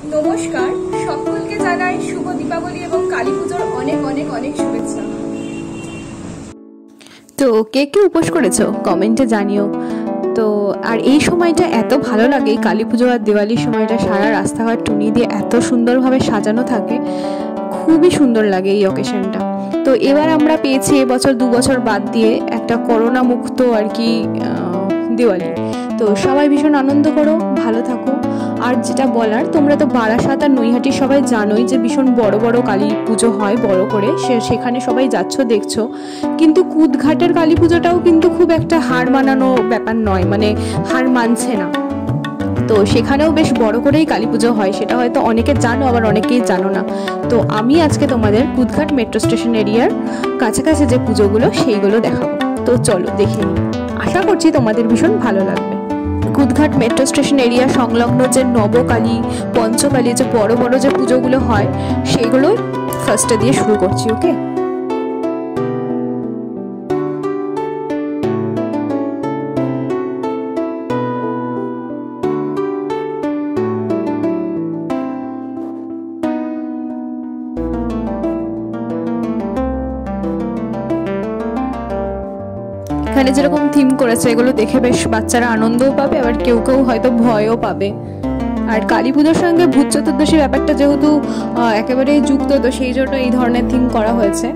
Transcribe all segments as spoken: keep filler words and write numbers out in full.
নমস্কার, সকলকে জানাই শুভ দীপাবলি এবং কালী পুজোর অনেক অনেক অনেক শুভেচ্ছা। তো কে কে উপোস করেছো কমেন্টে জানিও। তো আর এই সময়টা এত ভালো লাগে, কালী পুজো আর দিওয়ালির সময়টা সারা রাস্তাঘাট টুনি দিয়ে এত সুন্দরভাবে সাজানো থাকে, খুবই সুন্দর লাগে এই অকেশনটা। তো এবার আমরা পেয়েছি এবছর দু বছর বাদ দিয়ে একটা করোনা মুক্ত আর কি দিওয়ালি। তো সবাই ভীষণ আনন্দ করো, ভালো থাকো। আর যেটা বলার, তোমরা তো বারাসাত আর নৈহাটি সবাই জানোই যে ভীষণ বড় বড় কালী পুজো হয় বড় করে, সে সেখানে সবাই যাচ্ছ দেখছো। কিন্তু কুদঘাটের কালী পুজোটাও কিন্তু খুব একটা হার মানানো ব্যাপার নয়, মানে হার মানছে না। তো সেখানেও বেশ বড় করেই কালী পুজো হয়, সেটা হয়তো অনেকে জানো আবার অনেকেই জানো না। তো আমি আজকে তোমাদের কুদঘাট মেট্রো স্টেশন এরিয়ার কাছাকাছি যে পুজোগুলো সেইগুলো দেখাবো। তো চলো দেখে নিই, আশা করছি তোমাদের ভীষণ ভালো লাগবে। কুদঘাট মেট্রো স্টেশন এরিয়া সংলগ্ন যে নবকালী পঞ্চকালী যে বড় বড় যে পুজোগুলো হয় সেগুলো ফার্স্টে দিয়ে শুরু করছি। ওকে, এখানে যেরকম থিম করেছে এগুলো দেখে বেশ বাচ্চারা আনন্দও পাবে, আবার কেউ কেউ হয়তো ভয়ও পাবে। আর কালী পুজোর সঙ্গে ভূত চতুর্দশী ব্যাপারটা যেহেতু একেবারেই যুক্ত, তো সেই জন্য এই ধরনের থিম করা হয়েছে।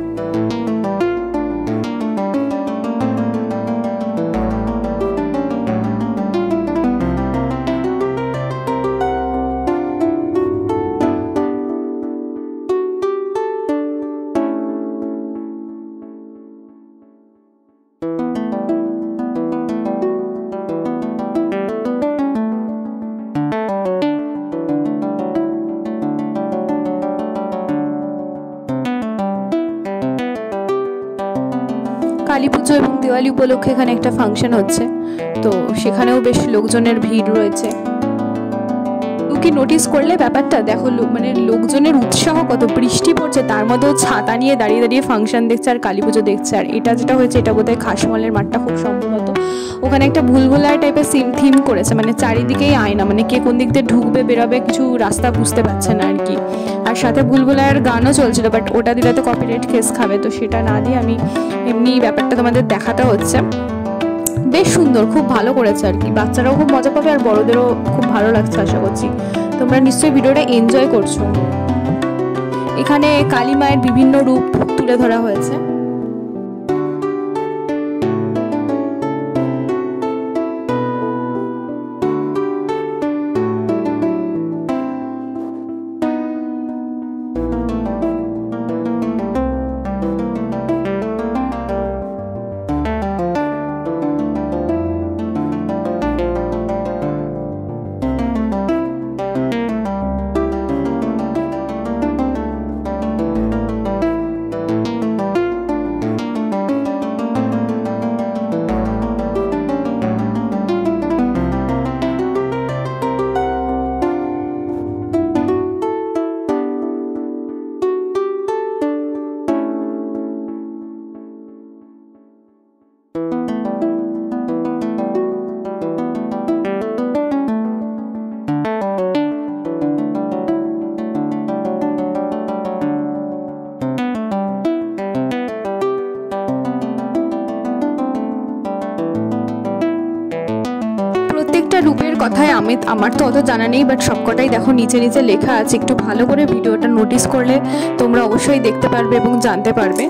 কালী পুজো এবং দিওয়ালি উপলক্ষে এখানে একটা ফাংশন হচ্ছে, তো সেখানেও বেশ লোকজনের ভিড় রয়েছে। কি নোটিস করলে ব্যাপারটা দেখো, মানে লোকজনের উৎসাহ কত, বৃষ্টি পড়ছে তার মধ্যেও ছাতা নিয়ে দাঁড়িয়ে দাঁড়িয়ে ফাংশন দেখছে আর কালী পুজো দেখছে। আর এটা যেটা হয়েছে এটা বোধহয় খাসমলের মাঠটা খুব সম্ভবত, ওখানে একটা ভুলভুলার টাইপের সিম থিম করেছে, মানে চারিদিকেই আয়না, মানে কে কোন দিক দিয়ে ঢুকবে বেরোবে কিছু রাস্তা বুঝতে পারছে না আর কি। আর সাথে ভুলভুলার গানও চলছিল, বাট ওটা দিলে তো কপিরাইট কেস খাবে, তো সেটা না দিয়ে আমি এমনি ব্যাপারটা তোমাদের দেখাতে হচ্ছে। বেশ সুন্দর, খুব ভালো করেছে আর কি, বাচ্চারাও খুব মজা পাবে আর বড়দেরও খুব ভালো লাগছে। আশা করছি তোমরা নিশ্চয়ই ভিডিওটা এনজয় করছো। এখানে কালী মায়ের বিভিন্ন রূপ তুলে ধরা হয়েছে। প্রত্যেকটা রূপের কথায় আমি আমার তো অত জানা নেই, বাট সবকটাই দেখো নিচে নিচে লেখা আছে, একটু ভালো করে ভিডিওটা নোটিস করলে তোমরা অবশ্যই দেখতে পারবে এবং জানতে পারবে।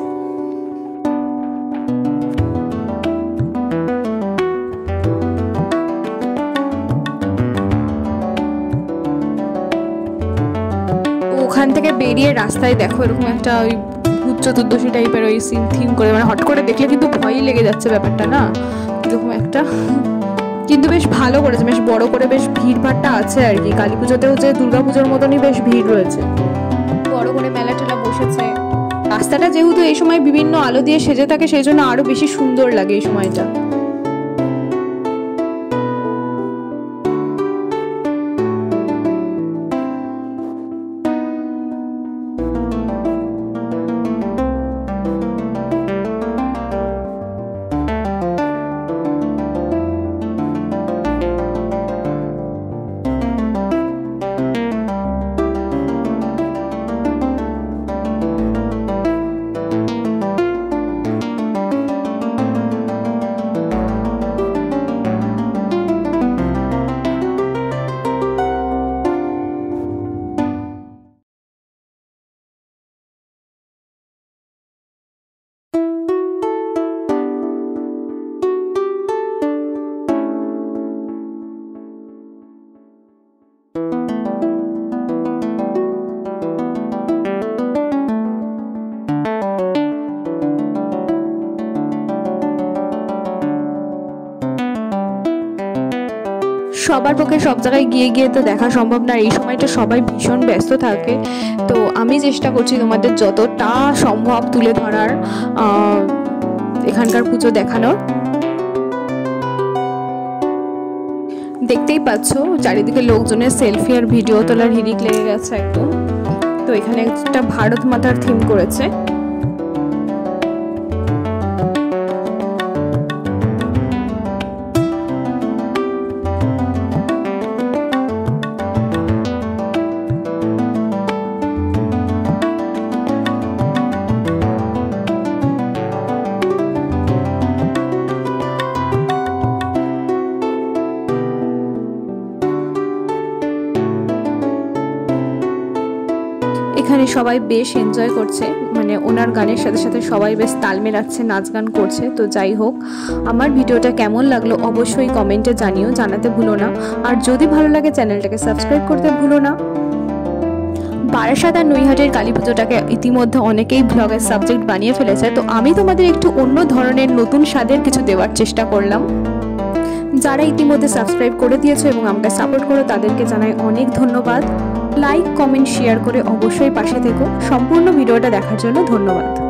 ওখান থেকে বেরিয়ে রাস্তায় দেখো এরকম একটা ওই ভূত চতুর্দশী টাইপের ওই সিন থিম করে, মানে হট করে দেখলে কিন্তু ভয়ই লেগে যাচ্ছে ব্যাপারটা না, এরকম একটা। কিন্তু বেশ ভালো করেছে, বেশ বড় করে বেশ ভিড় ভাড়টা আছে আর কি। কালী পুজোতেও যে দুর্গা পুজোর মতনই বেশ ভিড় রয়েছে, বড় করে মেলা টেলা বসেছে। রাস্তাটা যেহেতু এই সময় বিভিন্ন আলো দিয়ে সেজে থাকে সেই জন্য আরো বেশি সুন্দর লাগে এই সময়টা। সবার পক্ষে সব জায়গায় গিয়ে গিয়ে তো দেখা সম্ভব না, এই সময়টা সবাই ভীষণ ব্যস্ত থাকে। তো আমি চেষ্টা করছি তোমাদের যতটা সম্ভব তুলে ধরার, এখানকার পুজো দেখানোর। দেখতেই পাচ্ছ চারিদিকে লোকজনের সেলফি আর ভিডিও তোলার হিড়িক লেগে গেছে একদম। তো এখানে একটা ভারত মাতার থিম করেছে। এখানে সবাই বেশ এনজয় করছে, মানে ওনার গানের সাথে সাথে সবাই বেশ তাল মেলাচ্ছে, নাচ গান করছে। তো যাই হোক, আমার ভিডিওটা কেমন লাগলো অবশ্যই কমেন্টে জানিও, জানাতে ভুলো না। আর যদি ভালো লাগে চ্যানেলটাকে সাবস্ক্রাইব করতে ভুলো না। বারাসাত আর নৈহাটির কালী পুজোটাকে ইতিমধ্যে অনেকেই ব্লগের সাবজেক্ট বানিয়ে ফেলেছে, তো আমি তোমাদের একটু অন্য ধরনের নতুন স্বাদের কিছু দেওয়ার চেষ্টা করলাম। যারা ইতিমধ্যে সাবস্ক্রাইব করে দিয়েছো এবং আমাকে সাপোর্ট করো তাদেরকে জানাই অনেক ধন্যবাদ। লাইক, কমেন্ট, শেয়ার করে অবশ্যই পাশে থেকো। সম্পূর্ণ ভিডিওটা দেখার জন্য ধন্যবাদ।